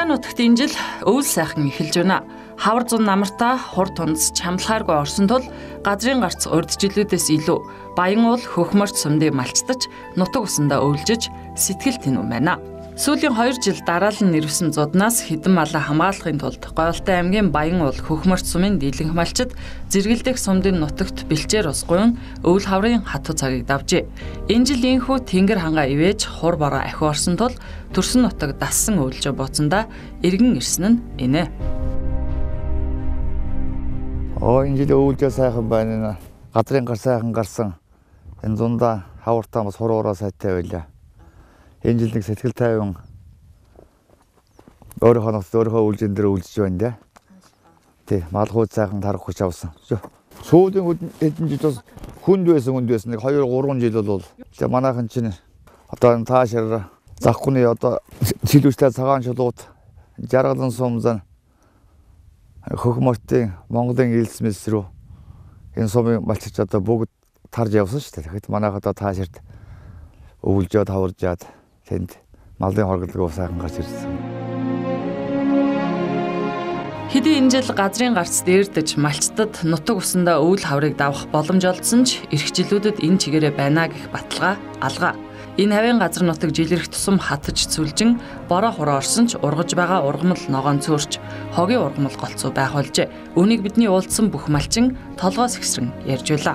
Улаан нутагт энэ жил өвөл сайхан эхэлж байна. Хавар зун намартаа хур тунц чамлахааргүй орсон тул газрын гарц урд жилүүдээс илүү баян уул хөхмөрт сумдыг малчдаж нутаг усандаа өвлжиж сэтгэл тэнүүн байна. Сүүлийн 2 жил дараалан нэрвсэн зуднаас хэдэн малаа хамгаалахын тулд Гоёлтой аймгийн Баян уул хөхмөрт сумын дийлэнх малчид зэргэлдэх сумдын нутагт бэлчээр усгуйн өвөл хаврын хатуу цагийг давжээ. Энэ жил инхүү тэнгэр хангаа ивэж хур бороо ахиу орсон тул төрсөн нутаг дассан өвлжөө бууцандаа эргэн ирсэн нь инэ. Энэ жил өвлжөө сайхан байна. Газрын гар сайхан гарсан. Энэ зундаа хавартаа бас хуруура сайтай байлаа. Энэ жил нэг сэтгэл тайван өөрийнхөө нутагт өөрийнхөө үлжин дээр үлжиж байна дээ. Тий, малгууд сайхан тарах хүч авсан. Сүүлийн хэдэн жил бас хүнд байсан нэг 2-3 жил бол тэгээ манайхан чинь одоо таашаар захгүйний одоо чилүүстэй цагаан шулууд жаргалан сумзан хөхмөртийн Монголын элсмэс рүү энэ сумын малчич одоо бүгд тарж явсан шүү дээ. Тэгэхэд манайх одоо таашаарт өвлжөөд хаваржаад тэнд малын хорголгоо сайхан гарч ирсэн. Хэдий энэ жил газрын гарц дээрдэж малчдад нутаг усандаа өвөл хаврыг давах боломж олдсон ч эх жилүүдэд энэ чигээрээ байна гэх баталгаа алгаа. Энэ хавийн газар нутаг жилэрх тусам хатаж цүлжин бороо хураа орсон ч ургаж байгаа ургамал ногоон цөөрч хогийн ургамал голцоо байх болжээ. Үүнийг бидний уулзсан бүх малчин толгоос ихсрэн ярьж байлаа.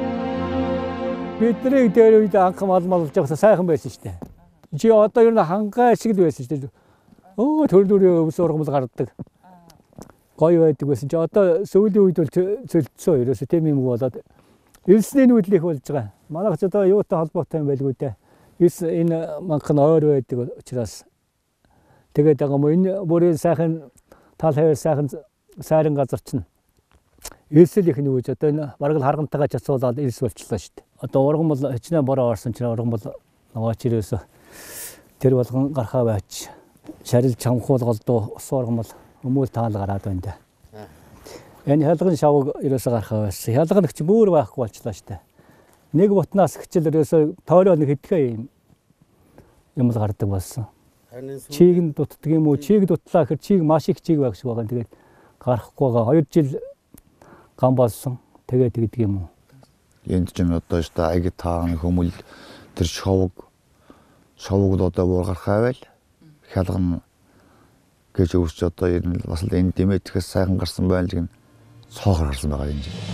Бидний дээр үед анх малж явахсан сайхан байсан шүү дээ. Чи одоо ер нь хангаа шиг л байсан шүү дээ. Төрөлдөрийн өвс ургамал гардаг. Гоё байдаг байсан чи одоо сүүлийн үед бол цөлцсөн ерөөсөө тийм юм болоод элсний нүүдэл их болж байгаа. Манайх ч одоо юутай холбоотой юм байлгүй дээ. Энэ манхан ойр байдаг учраас тэгээд байгаа юм энэ бүрийн сайхан тал хавар сайхан сайран газар чинь элсэл их нүүж одоо энэ бараг л харгантайгаа чацуулаад элс болчихлоо шүү дээ. Одоо ургамал хичнээн бороо орсон чинь ургамал ногооч ерөөсөө тэр болгон гарахаа байж шарил чамхуул голдуу ус ургамал өмөл таал гараад байна да. Энэ хялган шавг ерөөсөө гарахаа байсан. Хялган ч бүр байхгүй болчлаа шүү дээ. Нэг бутнаас хичээл ерөөсөө тоороо нэг хэдхэн юм л гардаг болсон. Чийг нь дутдаг юм уу? Чийг дутлаа гэхээр чийг маш их чийг байх шиг байгаа. Тэгээд гарахгүй байгаа. 2 жил гам болсон. Тэгээд тэгдэг юм уу? Энд ч одоо шүү дээ аяг тааны хүмүүл тэр шовг одоо буур гарахаа байл. Хялган гэж өвсч одоо ер нь бас л энэ дэмэтгэс сайхан гарсан байл гэн цоохор гарсан байгаа юм жий.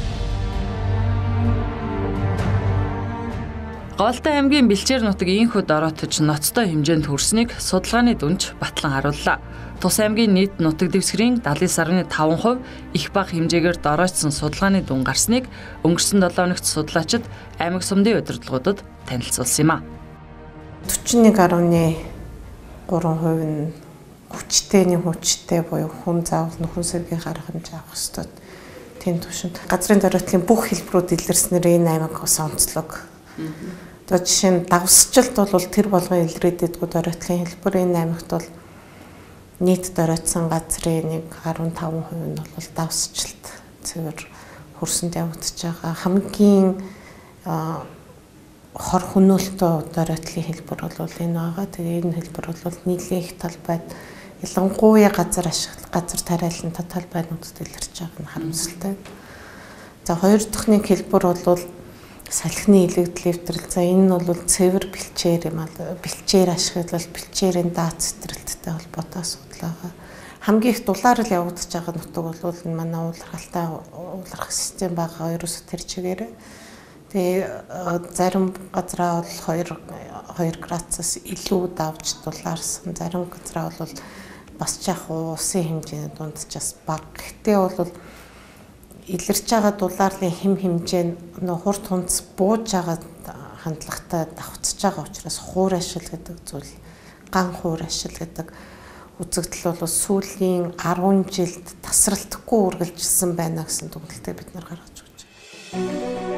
Гоёлтой аймгийн бэлчээр нутаг инхүү дороотож ноцтой хэмжээнд хүрснийг судалгааны дүнж батлан харууллаа. Тус аймгийн нийт нутаг дэвсгэрийн 79.5% их бага хэмжээгээр дороочсон судалгааны дүн гарсныг өнгөрсөн 7 өнөخت судлаачид аймаг сумдын удирдлагуудад танилцуулсан юм а. 41.3% нь хүчтэй буюу хүн заавал нөхөн сэргийг гарах хэмжээ авах ёстой. Тийм түвшинд газрын дороотлын бүх хэлбэрүүд илэрснээр энэ аймаг бас онцлог. Одоо жишээ нь давсчлалт бол тэр болгон илрээдэггүй дороотлын хэлбэр энэ аймагт бол нийт дороотсон газрын 15% нь бол давсчлалт цэвэр хөрсөнд явагдаж байгаа. Хамгийн хор хөнөөлтөө дороотлын хэлбэр бол энэ байгаа. Тэгээ энэ хэлбэр бол нийлээ их талбайд ялангуяа газар тариалантай талбайнуудад илэрч байгаа нь харамсалтай. За хоёр дахь нэг хэлбэр бол салхины илэгдэл эвдрэл. За энэ нь бол цэвэр бэлчээр юм аа. Бэлчээр ашиглал бэлчээрийн дац цэтрэлттэй холбоотой асуудал байгаа. Хамгийн их дулаар л явагдаж байгаа нутаг бол энэ манай уулархалтай ууларх систем байгаа. Ерөөсө тэр чигээрээ. Тэгээ зарим газраа бол 2 градусаас илүү давж дулаарсан. Зарим газраа бол бас жаах усын хэмжээний дундчаас бага. Гэхдээ бол илэрч байгаа дулаарлын хэмжээ нь хурд хунц бууж байгаа хандлагатай давхцаж байгаа учраас хуур ашил гэдэг зүйл, ган хуур ашил гэдэг үзэгдэл бол сүүлийн 10 жилд тасралтгүй үргэлжилсэн байна гэсэн дүгнэлтээ бид нар гаргаж өгч байна.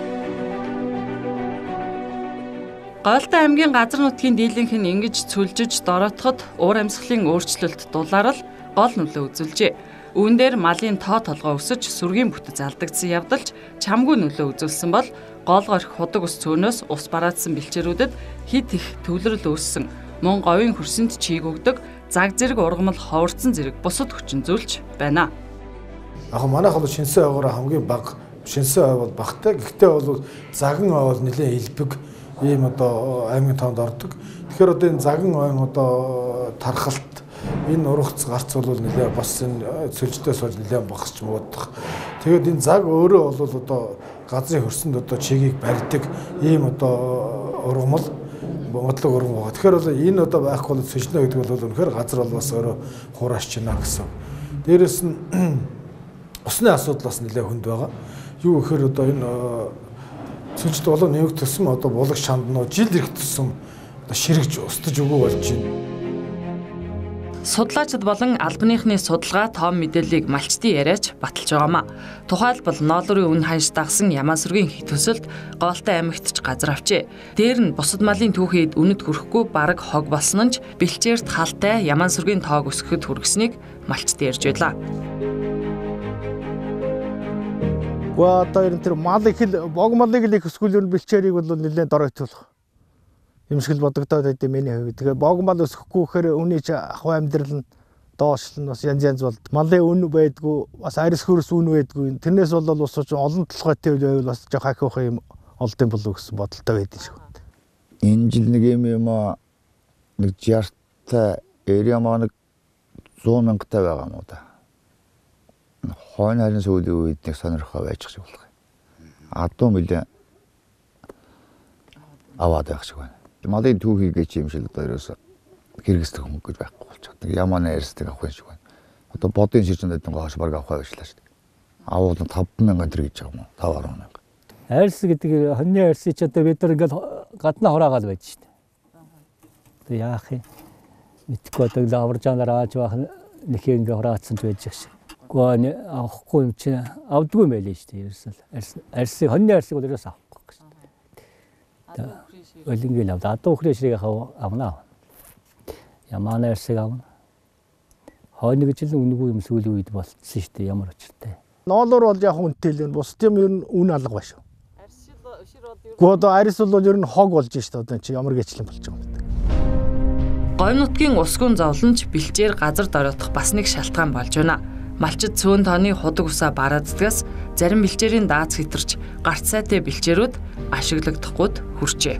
Гоёлтой аймгийн газар нутгийн дийлэнх нь ингэж цүлжиж дороотоход уур амьсгалын өөрчлөлт дулаарл гол нөлөө үзүүлжээ. Үүн дээр малын тоо толгой өсөж сүргийн бүтэц алдагдсан явдалч чамгүй нөлөө үзүүлсэн бол гол горх худаг ус цөөнөөс ус бараадсан бэлчээрүүдэд хит их төвлөрөл үүссэн. Мөн говийн хөрсөнд чийг өгдөг заг зэрэг ургамал ховорцсон зэрэг бусад хүчин зүйлч байна. Яг манайх бол шинсэн ойгоор хамгийн бага шинсэн ой бол багтай. Гэхдээ бол заган ой бол нэлээд элбэг ийм одоо аймгийн тоонд ордог. Тэгэхээр одоо энэ заган ойн одоо тархалт энэ ургац гарц бол нэлээд бас энэ цөлжтэй сууж нэлээд багасч муудах. Тэгээд энэ заг өөрөө бол одоо газрын хөрсөнд одоо чигийг барьдаг ийм одоо ургамал бодлого ургам байгаа. Тэгэхээр бол энэ одоо байхгүй бол цөлжнө гэдэг бол үнэхээр газар бол бас өөрөө хураашч байна гэсэн. Дээрээс нь усны асуудал бас нэлээд хүнд байгаа. Юу гэхээр одоо энэ цөлжт болоо нэмэгт төсөм одоо булаг шанднуу жил ирэх төсөм одоо ширэгж устж өгөө болж байна. Судлаачид болон албаныхны судалгаа тоон мэдээллийг малчтын яриач баталж байгаамаа. Тухайлбал ноолорын үн ханш дагсан Ямаансүргийн хит төсөлд Гоолтой аймагт ч газар авчээ. Дээр нь бусад малын түүхийд үнэт хүрэхгүй бараг хог болсон нь ч бэлчээрт халтай Ямаансүргийн тоог өсгөхөд хүргэснийг малчт ярьж байлаа. Одоо энэ тэр малыг бог малыг л их өсгүүлэн бэлчээрийг бол нэлээд доройтуулах юмшгэл бодогдоод байд миний хувьд. Тэгээ бог мал өсөхгүй гэхээр үүний ахуй амьдрал нь доошлон бас янз янз болд. Малын үн байдгүй бас арьс хөрс үн байдгүй. Тэрнээс бол ус олон толгойтой байвал бас жоох ахиух юм олдсон болов гэсэн бодолтой байдсан шүү. Энэ жил нэг юм нэг 60-та area маань 100 мянгатай байгаа юм уу да. Хойно харин сүүлийн үед нэг сонирхол байж шиг болох юм. Адуу мөлий аваад байх шиг байна. Малын түүхийг гэж юм шиг одоо ерөөсө хэрэгсдэг хүн гэж байхгүй болж байгаа. Нэг ямааны ярьсдаг авах юм шиг байна. Одоо бодын ширчэнд нэг хоош бараг авах байшлаа шүү дээ. Авууд нь 5,000 төгрөг гэж байгаа юм уу? 5,000. Арьс гэдэг хоньны арьсыг ч одоо бид нар ингээд гаднаа хураагаад байж шүү дээ. Одоо яах юм? Мэдхгүй одоо лавржаанаар ааж байх нэг ингээ хураацсан ч байж шиг. Гоо авахгүй юм чи авдгүй юм байлээ шүү дээ. Ерөөсөө арьсыг хоньны арьсыг бол ерөөсөө авахгүй гэсэн. Олингийн авд адуу хрэшрийг авна. Ямааны арьсыг авна. Хойно гэж л үнэгүй юм сүүлийн үед болцсон шүү дээ. Ямар очиртай. Ноолоор бол яг үнэтэй л бус тийм ер нь үн алга байна шүү. Гоо арьс бол ер нь хог болж шүү дээ. Одоо чи ямар гэчлэн болж байгаа юм бэ? Говь нутгийн усгүн зовлонч бэлчээр газар дороотох бас нэг шалтгаан болж байна. Малчид цөөн тооны худаг усаа барааддгаас зарим бэлчээрийн дааз хэтэрч гарт сайтай бэлчээрүүд ашиглагдахгүйд хүрчээ.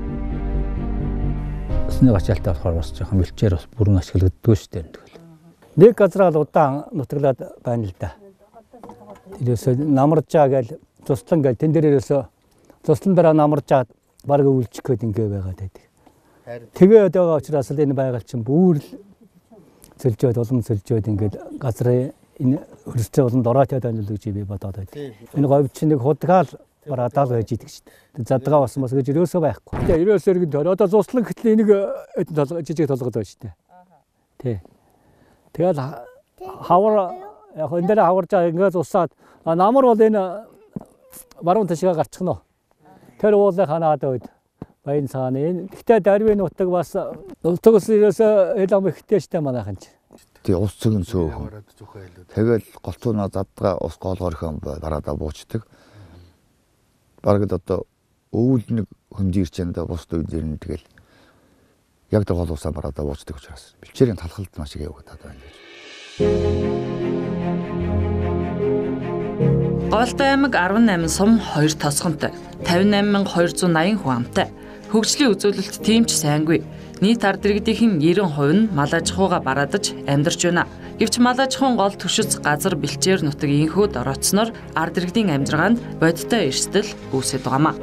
Усны ачаалтаа болохоор бас жоохон бэлчээр бас бүрэн ашиглагддгүй шүү дээ. Нэг газраа удаан нутаглаад байна л да. Тэрөөсөө намаржаа гээл туслан гээл тэн дээр ерөөсөө туслан дараа намаржаад бараг өвлчих гээд ингээ байгаад байдаг. Тэгээд байгаа учраас л энэ байгаль чинь бүр л цөлжөөд улам цөлжөөд ингээд газрын энэ хөрстэй болон дороотойд анил гэж би бодоод байдаг. Энэ говь чинь нэг худгаал бараадаа байж идэг шүү дээ. Задгаа басмас гэж ерөөсөө байхгүй. Тэгээ ерөөсөө иргэн төр одоо зуслан гэтэл энийг жижиг толгод байна шүү дээ. Тий. Тэгээд хавар яг энэ дээр хаварж байгаа ингээд усаад намар бол энэ баруун ташгаа гарчихно. Тэр уулын ханаад байд. Баян цааны. Гэхдээ дарвын нутаг бас нутагс ерөөсөө элам ихтэй штэ манайхан ч. Тэгээ ус цэгэн сөө. Тэгэл голцооноо задгаа ус гоолгорхон бараадаа буучдаг. Бараг одоо өвөл нэг хөнжирч энэ бусд үеэр нь тэгэл яг гол усаа бараадаа буучдаг учраас бэлчээрийн талхалт маш их явагдаад байна гэж. Гоолтой аймаг 18 сум 2 тосгонтой 58,280 хүн амтай. Хөгжлийн үзүүлэлт тийм ч сайнгүй. Нийт ард иргэдийн 90% нь мал аж ахуйгаа бараадаж амьдарч байна. Гэвч мал аж ахуйн гол түшиц газар бэлчээр нутаг инхүү дороотсноор ард иргэдийн амьдрагаанд бодиттой эрсдэл үүсэж байгаамаа.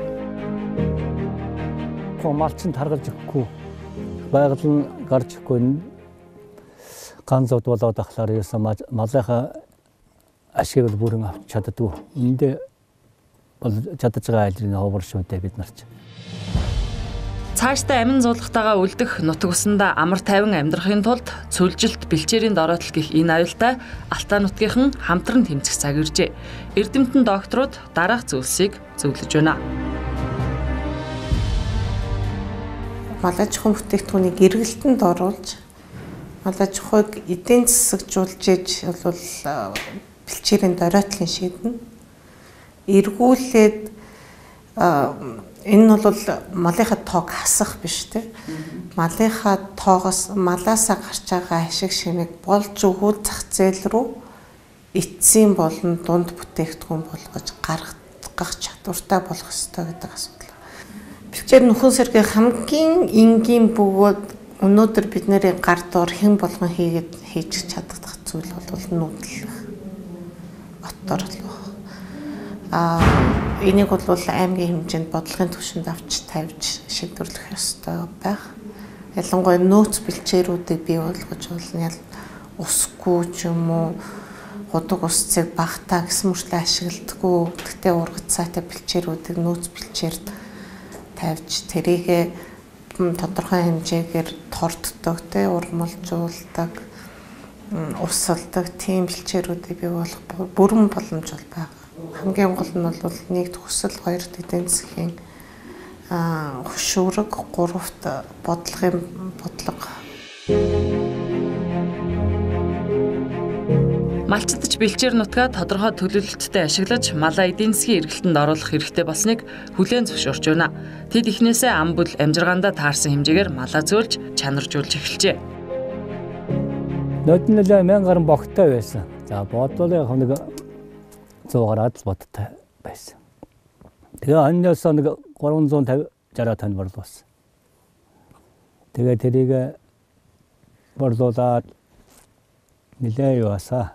Малчин таргалж өгөхгүй. Байгаль нь гарч өгөхгүй. Ганцуд болоод ахлаар ерөөсөө малынхаа ашиг бол бүрэн авч чаддгүй. Эндээ бол чадаж байгаа айлын ховор шүү дээ бид нар ч. Цаашдаа амин зуулгатайгаа үлдэх нутаг усанда амар тайван амьдрахын тулд цөлжилт бэлчээрийн дороотол гэх энэ аюултай Алтай нутгийнхан хамтран тэмцэх цаг иржээ. Эрдэмтэн докторууд дараах зүйлсийг зөвлөж байна. Мал аж ахуйн бүтээгдэхүүнийг эргэлтэнд оруулж, мал аж ахуйг эдийн засагжуулж иж бол бэлчээрийн дороотлын шийднэ. Эргүүлээд энэ бол малынхаа тоог хасах биш те. малынхаа тоогоос малаасаа гарч байгаа ашиг шимийг болж өгвөл зах зээл рүү эцсийн болон дунд бүтээгдэхүүн болгож гаргах чадвартай болох ёстой гэдэг асуудал. Бэлчээр нөхөн сэргийн хамгийн энгийн бөгөөд өнөөдөр бидний гар дор хэн болгон хийж чадах зүйл бол нүүдлэх ботторлоо. Энийг бол аймгийн хэмжээнд бодлогын түвшинд авч тавьж шийдвэрлэх ёстой байх. Ялангуяа нөөц бэлчээрүүдийг бий болгож бол усгүй ч юм уу худаг усцыг багтаа гэсэн мөртлөө ашигладаггүй. Гэхдээ ургацаатай бэлчээрүүдийг нөөц бэлчээрд тавьж тэрийгэ тодорхой хэмжээгээр торддог, урмалжуулдаг, усалдаг тийм бэлчээрүүдийг бий болгох бүрэн боломж бол байгаа. Хамгийн гол нь бол нэгд хүсэл, хоёрт эдийн засгийн хөшүүрэг, гуравт бодлого. Малчдаж бэлчээр нутгаа тодорхой төлөвлөлтөд ашиглаж малаа эдийн засгийн эргэлтэнд оруулах хэрэгтэй болсныг хүлээн зөвшөөрч байна. Тэд эхнээсээ ам бүл амжиргаандаа таарсан хэмжээгээр малаа зөөлж чанаржуулж эхэлжээ. Нөт нь 1000 гаруй богтой байсан. За бодвол яг нэг 100 гараад л бодтой байсан. Тэгээ аннаас нэг 350 60 тонн борлуулсан. Тэгээ тэрийг борлуулаад нэлээ яваасаа.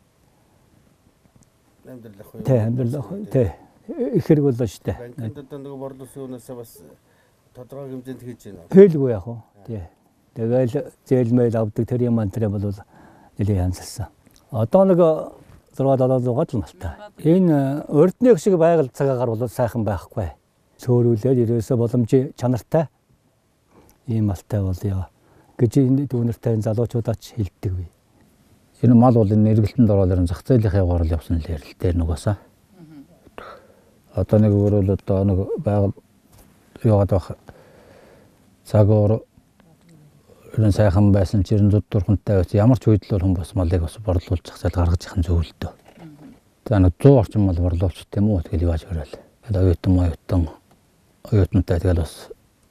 Амьдрах их хэрэг боллоо шүү дээ. Банкнд нэг борлуулсан юунаас бас тодорхой хэмжээнд хийж байна. Хэлгүй яг уу. Тэгэл зээлмэл авдаг тэр юм антраа бол нэлээ янзлсан. Одоо нэг 6-7 л настай. Энэ урдны шиг байгаль цагаагаар бол сайхан байхгүй. Сөөрүүлээд ерөөсө боломжийн чанартай ийм малтай болъё гэж энэ дүүнэртэй залуучуудаач хэлдэг бий. Энэ мал бол энэ эргэлтэнд ороод ирэн зах зээлийн яваар л явсан л ярилтээр нугасаа. Одоо нэг өөрөөр одоо нэг байгаль яваад байх цагаар энэ сайхан байсан ч ерэн зүд дурхантай байсан. Ямар ч үед л хүн бас малыг бас борлуулж зах зээл гаргаж яхан зөвлөдөө. За нэг 100 орчим мал борлуулж тийм үү тэгэл явааж өрөөл. Оюутантай тэгэл бас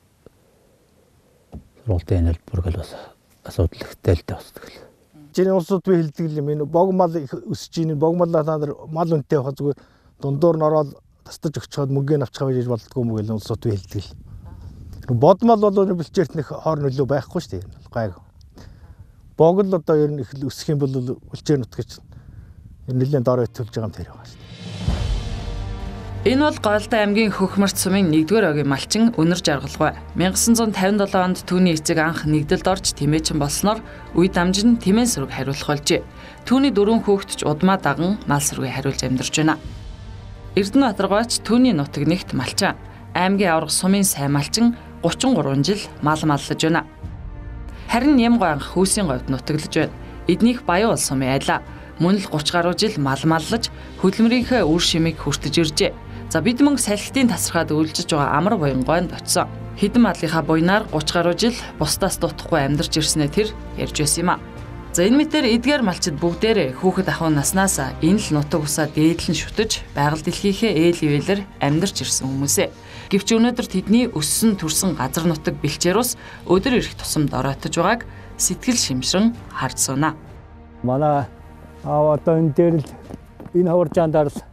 сургуулийн хэлбэргэл бас асуудал ихтэй л бас тэгэл. Жиний улсууд би хэлдэг юм энэ бог мал өсөж ийн бог малаа та нар мал үнэтэй явах зүгээр дундуур нь ороод тастаж өгчөөд мөнгөний авчгаа гэж болдгоо юм гэл улсууд би хэлдэг л. Бод мал бол бэлчээрт нэг хоор нөлөө байхгүй шүү дээ. Гайг. Бог л одоо ер нь их өсөх юм бол бэлчээр нутгич нэлээд дор төлж байгаа юм тэр байгаа шүү дээ. Энэ бол Голдоо аймгийн Хөхмөрт сумын 1-р огийн малчин Өнөр Жаргалгүй. 1957 онд түүний эцэг анх нэгдэлд орж тэмээчин болсноор үе дамжин тэмээн сүрэг хариулах болжээ. Түүний 4 хүүхэд ч удмаа даган мал сүргийг хариулж амьдарч байна. Эрдэнэбаатаргойч түүний нутаг нэгт малчин. Аймгийн аврах сумын сайн малчин 33 жил мал маллаж байна. Харин Нямгой анх Хүйсийн говьд нутаглаж байна. Эднийх Баян улс сумын айлаа. Мөн л 30 гаруй жил мал маллаж хөдөлмөрийнхээ үр шимийг хүртэж иржээ. За бид мөнгө салхитын тасархаад үйлжиж байгаа амар буянгойнд очсон. Хэдэн малынхаа буйнаар 30 гаруй жил бусдаас дутахгүй амьдарч ирснээр тэр ярьж байсан юм а. За энэ мэтэр эдгээр малчид бүгдээрээ хүүхэд ахуй наснаас энэ л нутаг усаа дээдлэн шүтэж байгаль дэлхийнхээ ээл ивэлэр амьдарч ирсэн хүмүүсээ. Гэвч өнөөдөр тэдний өссөн төрсөн газар нутаг бэлчээр ус өдөр ирэх тусамд оройтож байгааг сэтгэл шимшрэн харж сууна. Манай одоо энэ дээр л энэ хаваржаандаар л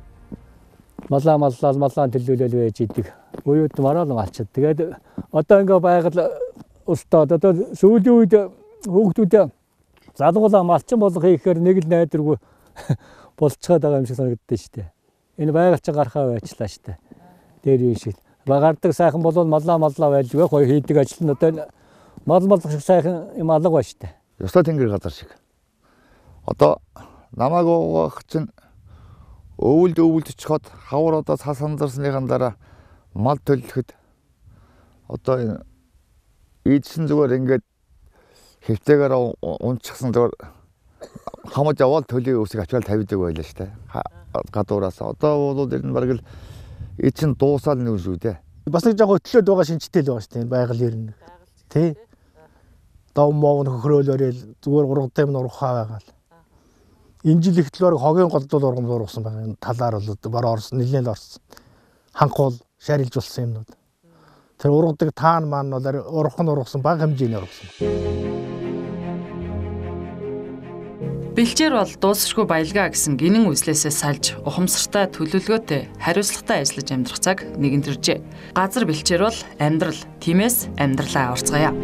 малаа төлөөлөл байж идэг. Уюуд мараал малчид. Тэгээд одоо ингээ байгаль устдаад одоо сүүлийн үед хүүхдүүд залгуулаа малчин болох хийхээр нэг л найдваргүй болцоод байгаа юм шиг санагддаг шүү дээ. Энэ байгальчин гарахаа байчлаа шүү дээ. Дээр юм шиг. Багаардаг сайхан болвол малаа байлгүй гоё хийдэг ажил нь одоо мал шиг сайхан юм алга ба шүү дээ. Ёстой тэнгэр газар шиг. Одоо намайг уугах чинь өвөлд чоход хавар одоо цас сандарсныхан дараа мал төлөхөд одоо энэ ийдсэн зүгээр ингээд хэвтэйгээр унчихсан зүгээр хамаж аваад төлийн үсийг ачаал тавьдаг байлаа шүү дээ. Гадуураас одоо бол ер нь бараг л ий чин дуусаал нэг шүү дээ. Бас нэг жоо хөтлөөд байгаа шинжтэй л байгаа шүү дээ. Байгаль ер нь. Тэ. Дав моог хөхрөөлөөрэл зүгээр ургатай юм ургахаа байгаа л. Энэ жил ихтлээр хогийн голдол ургамлуулсан байгаа. Энэ талаар бол бараа орсон, нэлээд орсон. Ханхуул шарилж болсон юмнууд. Тэр ургадаг таан маань бол ургасан бага хэмжээний ургасан. Бэлчээр бол дуусшгүй баялгаа гэсэн гинэн үзлээсээ сальж ухамсартай төлөвлөгөөтэй хариуцлагатай ажиллаж амьдрах цаг нэгэн төржээ. Газар бэлчээр бол амьдрал, тиймээс амьдралаа орцгаая.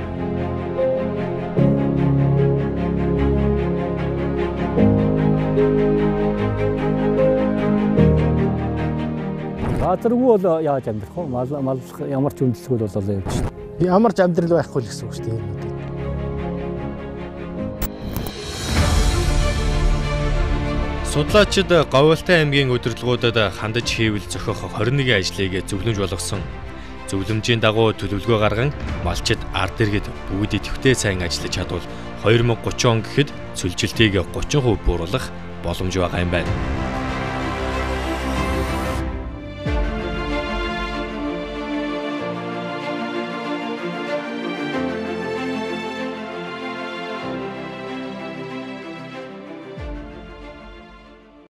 Газаргүй бол яаж амьдрах вэ? Мал ямар ч үндэслэгүүд бол явж шүү дээ. Ямар ч амьдрал байхгүй л гэсэн үг шүү дээ. Судлаачид Говьолтой аймгийн удирдлагуудад хандаж хийвэл зохиох 21 ажлыг зөвлөмж болгосон. Зөвлөмжийн дагуу төлөвлөгөө гарган малчид ард иргэд бүгд идэвхтэй сайн ажиллаж чадвал 2030 он гэхэд цөлжилтийг 30% бууруулах боломж байгаа юм байна.